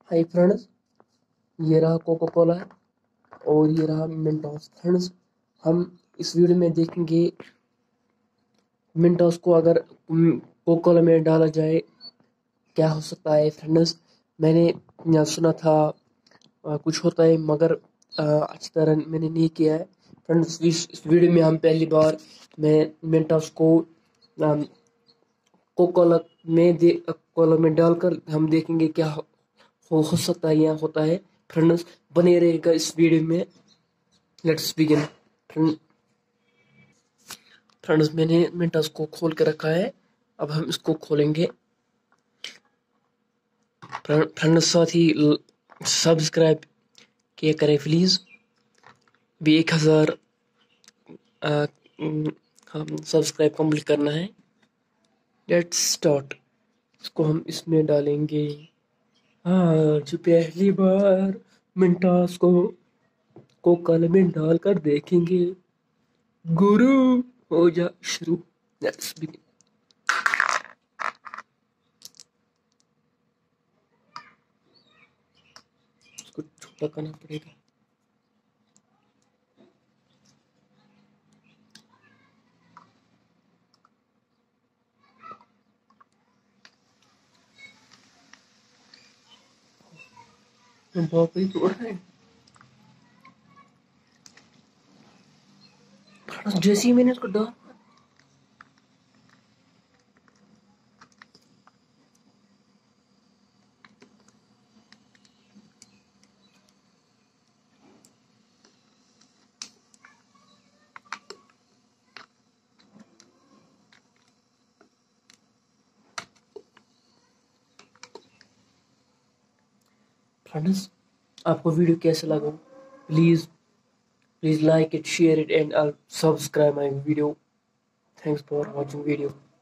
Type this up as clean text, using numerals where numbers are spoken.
Hi friends, ये रहा cocoa Cola और ये रहा मिंटोस। फ्रेंड्स, हम इस वीडियो में देखेंगे मिंटोस को अगर कोको कोला में डाला जाए क्या हो सकता है। फ्रेंड्स, मैंने यहाँ सुना था कुछ होता है, मगर अच्छी तरह मैंने नहीं किया है। फ्रेंड्स, इस वीडियो में हम पहली बार मैं मिंटोस को कोको कोला में डालकर हम देखेंगे क्या हो सकता है या होता है। फ्रेंड्स, बने रहेगा इस वीडियो में। Let's begin. फ्रेंड्स, मैंने मिंटस को खोल के रखा है, अब हम इसको खोलेंगे। फ्रेंड्स, साथ ही सब्सक्राइब किया करें प्लीज। भी 1000 हम सब्सक्राइब कंप्लीट करना है। Let's start. इसको हम इसमें डालेंगे। आज पहली बार मिंटस को कल में डालकर देखेंगे। गुरु हो जा शुरू। Let's begin. इसको छोटा करना पड़ेगा। बहुत ही तोड़ है। जैसे ही मैंने इसको डाला, फ्रेंड्स, आपको वीडियो कैसा लगा? Please please like it, share it, and subscribe my video. Thanks for watching video.